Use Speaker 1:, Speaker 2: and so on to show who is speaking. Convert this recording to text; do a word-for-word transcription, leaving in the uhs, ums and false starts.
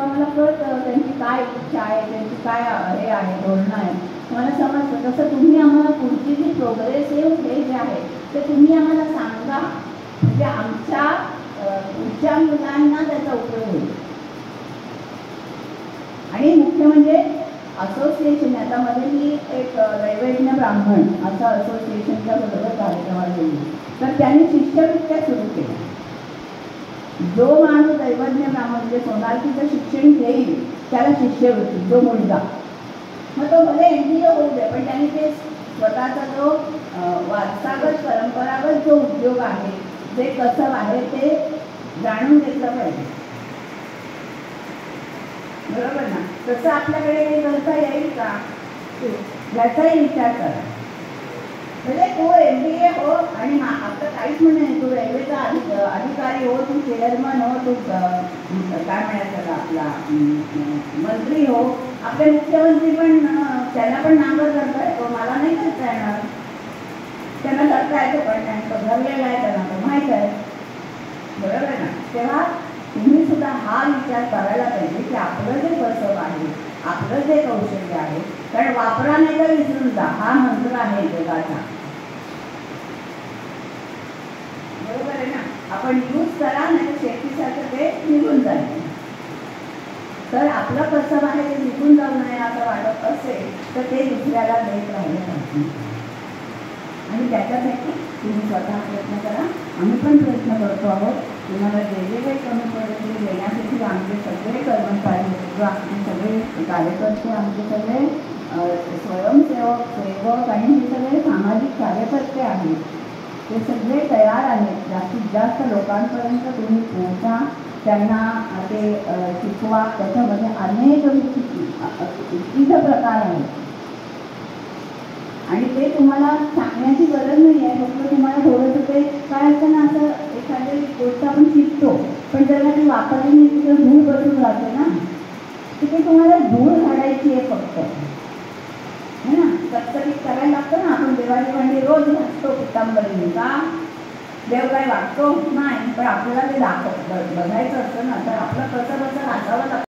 Speaker 1: तेव्हा मला कळतं त्यांची काय इच्छा आहे, त्यांची काय हे आहे, धोरणं आहे, मला समजतं. तसं तुम्ही आम्हाला पुढची जी प्रोग्रेसिव्ह हे जे आहे ते तुम्ही आम्हाला सांगा, म्हणजे आमच्या पुढच्या मुलांना त्याचा उपयोग होईल. आणि मुख्य म्हणजे असोसिएशन, आता मध्ये मी एक दैवज्ञ ब्राह्मण असं असोसिएशनच्या बरोबर कार्यक्रमात गेली, तर त्यांनी शिष्यवृत्त्या सुरू केल्या. जो माणूस दैवज्ञ ब्राह्मण म्हणजे सोनारकीचं शिक्षण घेईल त्याला शिष्यवृत्ती, जो मुलगा, मग तो भले एन डी ओ होऊ दे, पण त्यांनी ते स्वतःचा जो वारसागत परंपरागत जो उद्योग आहे, जे कसं आहे ते जाणून घेतलं पाहिजे. बरोबर ना? तसं आपल्याकडे काही करता येईल का याचाही विचार करा. म्हणजे तू एम बी ए हो आणि आपलं काहीच म्हणणं नाही, तू रेल्वेचा अधिकारी हो, तू चेअरमन हो, तू काय म्हणायचं आपला मंत्री हो, आपले मुख्यमंत्री पण त्यांना पण नांगर करता येतो, मला नाही करता येणार, त्यांना करता येतो, पण त्यांचं भरलेलं आहे, त्यांना तो माहीत आहे. बरोबर आहे ना? तेव्हा तुम्ही सुद्धा हा विचार करायला पाहिजे की आपलं जे कसब आहे, आपलं जे कौशल्य आहे, कारण वापरा नाही तर विसरून जा, हा मंत्र आहे जगाचा. बरोबर आहे ना? आपण यूज करा, नाही तर शेतीसारखं ते निघून जाईल. तर आपलं कसब आहे ते निघून जाऊ नये असं वाटत असेल तर ते दुसऱ्याला देत राहिलं पाहिजे. आणि त्याच्यासाठी तुम्ही स्वतः प्रयत्न करा, आम्ही पण प्रयत्न करतो आहोत. तुम्हाला जे जे काही कमी पडेल ते देण्यासाठी आमचे सगळे कर्मचारी, आमचे सगळे कार्यकर्ते, आमचे सगळे स्वयंसेवक, सेवक आणि हे सगळे सामाजिक कार्यकर्ते आहेत, ते सगळे तयार आहेत. जास्तीत जास्त लोकांपर्यंत तुम्ही पोहोचा, त्यांना ते शिकवा. त्याच्यामध्ये अनेक विविध प्रकार आहेत आणि ते तुम्हाला सांगण्याची गरज नाही आहे. फक्त तुम्हाला थोडंसं ते काय असतं ना, असं एखादी गोष्ट आपण शिकतो, पण जर ती वापरली नाही तिथे धूळ बसून राहते ना, तिथे तुम्हाला धूळ झाडायची आहे फक्त, है ना? कटकटीत करायला लागतं ना. आपण देवाची भांडी रोज घासतो पितांबरीने, का देव काय वाटतो नाही, पण आपल्याला ते दाखव बघायचं असतं ना, तर आपलं कसं कसं घासावं लागतं.